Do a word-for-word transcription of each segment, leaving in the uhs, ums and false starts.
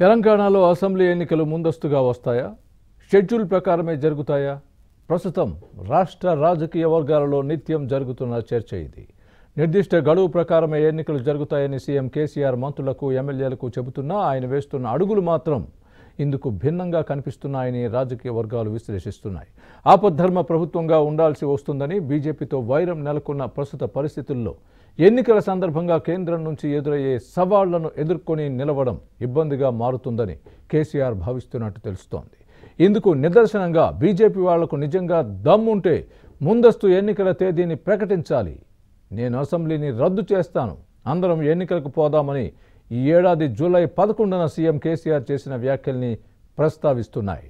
తెలంగాణలో అసెంబ్లీ ఎన్నికలు ముందస్తుగా వస్తాయా? షెడ్యూల్ ప్రకారమే జరుగుతాయా? ప్రస్తుతం రాష్ట్ర రాజకీయ వర్గాలలో నిత్యం జరుగుతున్న చర్చ ఇది. నిర్దిష్ట గడువు ప్రకారమే ఎన్నికలు జరుగుతాయని సీఎం కేసీఆర్ మంత్రులకు, ఎమ్మెల్యేలకు చెబుతున్నా ఆయన వేస్తున్న అడుగులు మాత్రం ఇందుకు భిన్నంగా కనిపిస్తున్నాయని రాజకీయ వర్గాలు విశ్లేషిస్తున్నాయి. ఆపద్ధర్మ ప్రభుత్వంగా ఉండాల్సి వస్తుందని, బీజేపీతో వైరం నెలకొన్న ప్రస్తుత పరిస్థితుల్లో ఎన్నికల సందర్భంగా కేంద్రం నుంచి ఎదురయ్యే సవాళ్లను ఎదుర్కొని నిలవడం ఇబ్బందిగా మారుతుందని కేసీఆర్ భావిస్తున్నట్టు తెలుస్తోంది. ఇందుకు నిదర్శనంగా బీజేపీ వాళ్లకు నిజంగా దమ్ముంటే ముందస్తు ఎన్నికల తేదీని ప్రకటించాలి. నేను అసెంబ్లీని రద్దు చేస్తాను, అందరం ఎన్నికలకు పోదామని ఈ ఏడాది జూలై పదకొండున సీఎం కేసీఆర్ చేసిన వ్యాఖ్యల్ని ప్రస్తావిస్తున్నాయి.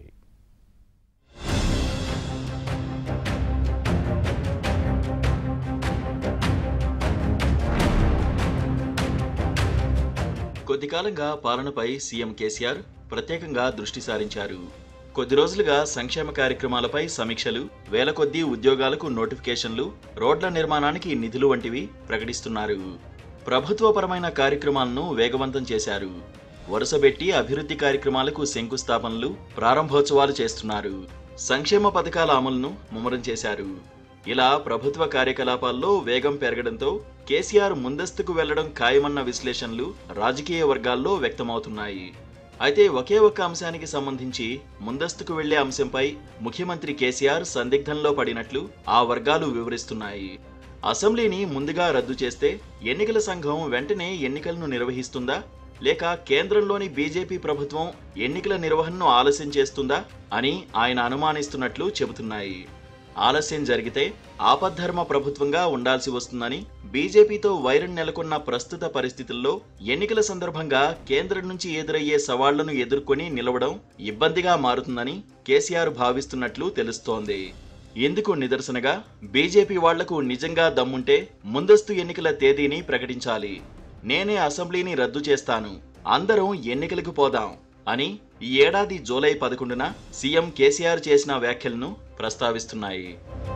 కొద్ది కాలంగా పాలనపై సీఎం కేసీఆర్ ప్రత్యేకంగా దృష్టి సారించారు. కొద్ది రోజులుగా సంక్షేమ కార్యక్రమాలపై సమీక్షలు, వేల కొద్దీ ఉద్యోగాలకు నోటిఫికేషన్లు, రోడ్ల నిర్మాణానికి నిధులు వంటివి ప్రకటిస్తున్నారు. ప్రభుత్వపరమైన కార్యక్రమాలను వేగవంతం చేశారు. వరుసబెట్టి అభివృద్ధి కార్యక్రమాలకు శంకుస్థాపనలు, ప్రారంభోత్సవాలు చేస్తున్నారు. సంక్షేమ పథకాల అమలును ముమ్మరం చేశారు. ఇలా ప్రభుత్వ కార్యకలాపాల్లో వేగం పెరగడంతో కేసీఆర్ ముందస్తుకు వెళ్లడం ఖాయమన్న విశ్లేషణలు రాజకీయ వర్గాల్లో వ్యక్తమవుతున్నాయి. అయితే ఒకే ఒక్క అంశానికి సంబంధించి ముందస్తుకు వెళ్లే అంశంపై ముఖ్యమంత్రి కేసీఆర్ సందిగ్ధంలో పడినట్లు ఆ వర్గాలు వివరిస్తున్నాయి. అసెంబ్లీని ముందుగా రద్దు చేస్తే ఎన్నికల సంఘం వెంటనే ఎన్నికలను నిర్వహిస్తుందా, లేక కేంద్రంలోని బీజేపీ ప్రభుత్వం ఎన్నికల నిర్వహణను ఆలస్యం చేస్తుందా అని ఆయన అనుమానిస్తున్నట్లు చెబుతున్నాయి. ఆలస్యం జరిగితే ఆపద్ధర్మ ప్రభుత్వంగా ఉండాల్సి వస్తుందని, బీజేపీతో వైరం నెలకొన్న ప్రస్తుత పరిస్థితుల్లో ఎన్నికల సందర్భంగా కేంద్రం నుంచి ఎదురయ్యే సవాళ్లను ఎదుర్కొని నిలవడం ఇబ్బందిగా మారుతుందని కేసీఆర్ భావిస్తున్నట్లు తెలుస్తోంది. ఇందుకు నిదర్శనగా బీజేపీ వాళ్లకు నిజంగా దమ్ముంటే ముందస్తు ఎన్నికల తేదీని ప్రకటించాలి. నేనే అసెంబ్లీని రద్దు చేస్తాను, అందరం ఎన్నికలకు పోదాం అని ఈ ఏడాది జూలై పదకొండున సీఎం కేసీఆర్ చేసిన వ్యాఖ్యలను ప్రస్తావిస్తున్నాయి.